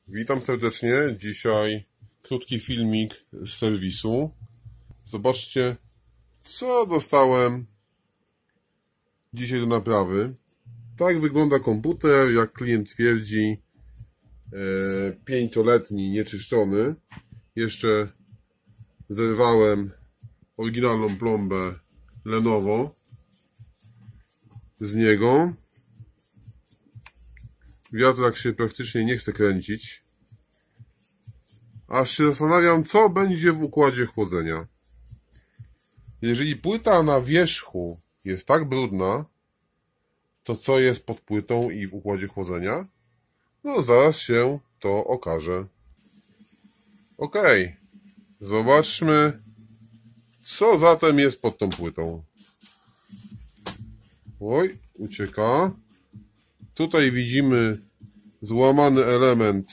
Witam serdecznie. Dzisiaj krótki filmik z serwisu. Zobaczcie, co dostałem dzisiaj do naprawy. Tak wygląda komputer, jak klient twierdzi, 5-letni, nieczyszczony. Jeszcze zerwałem oryginalną plombę Lenovo z niego. Wiatrak się praktycznie nie chce kręcić. Aż się zastanawiam, co będzie w układzie chłodzenia. Jeżeli płyta na wierzchu jest tak brudna, to co jest pod płytą i w układzie chłodzenia? No zaraz się to okaże. Ok, zobaczmy, co zatem jest pod tą płytą. Oj, ucieka. Tutaj widzimy złamany element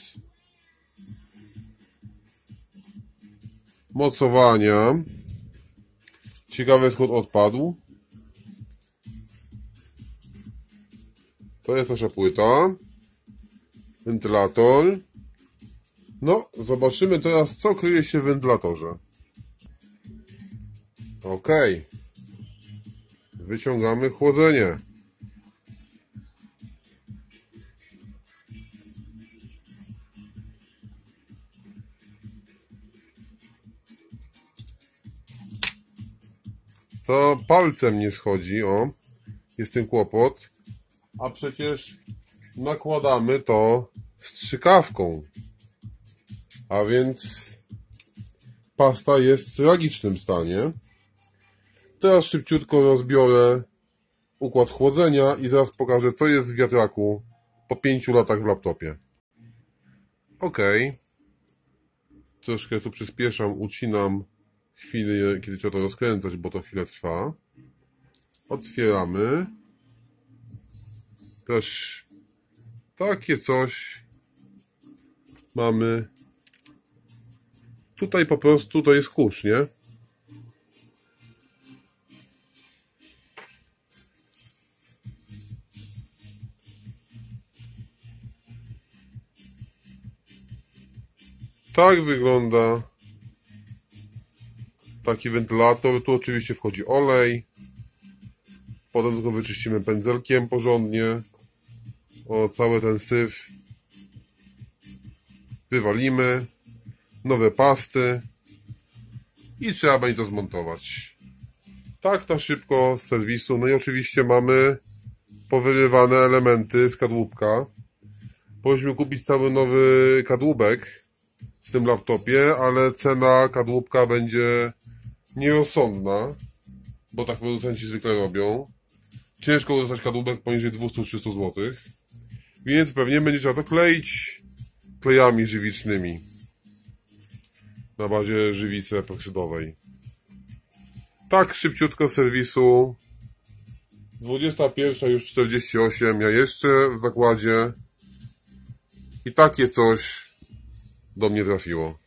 mocowania. Ciekawe, skąd odpadł. To jest nasza płyta. Wentylator. No, zobaczymy teraz, co kryje się w wentylatorze. Ok. Wyciągamy chłodzenie. To palcem nie schodzi, o, jest ten kłopot, a przecież nakładamy to strzykawką, a więc pasta jest w tragicznym stanie. Teraz szybciutko rozbiorę układ chłodzenia i zaraz pokażę, co jest w wiatraku po 5 latach w laptopie. Ok, troszkę tu przyspieszam, ucinam chwilę, kiedy trzeba to rozkręcać, bo to chwilę trwa. Otwieramy. Też takie coś mamy. Tutaj po prostu to jest kurz, nie? Tak wygląda taki wentylator. Tu oczywiście wchodzi olej. Potem go wyczyścimy pędzelkiem porządnie. O, cały ten syf wywalimy. Nowe pasty. I trzeba będzie to zmontować. Tak na szybko z serwisu. No i oczywiście mamy powyrywane elementy z kadłubka. Powinniśmy kupić cały nowy kadłubek w tym laptopie, ale cena kadłubka będzie nierozsądna, bo tak producenci zwykle robią. Ciężko dostać kadłubek poniżej 200-300 zł, więc pewnie będzie trzeba to kleić klejami żywicznymi na bazie żywicy epoksydowej. Tak szybciutko z serwisu. 21 już 48, ja jeszcze w zakładzie i takie coś do mnie trafiło.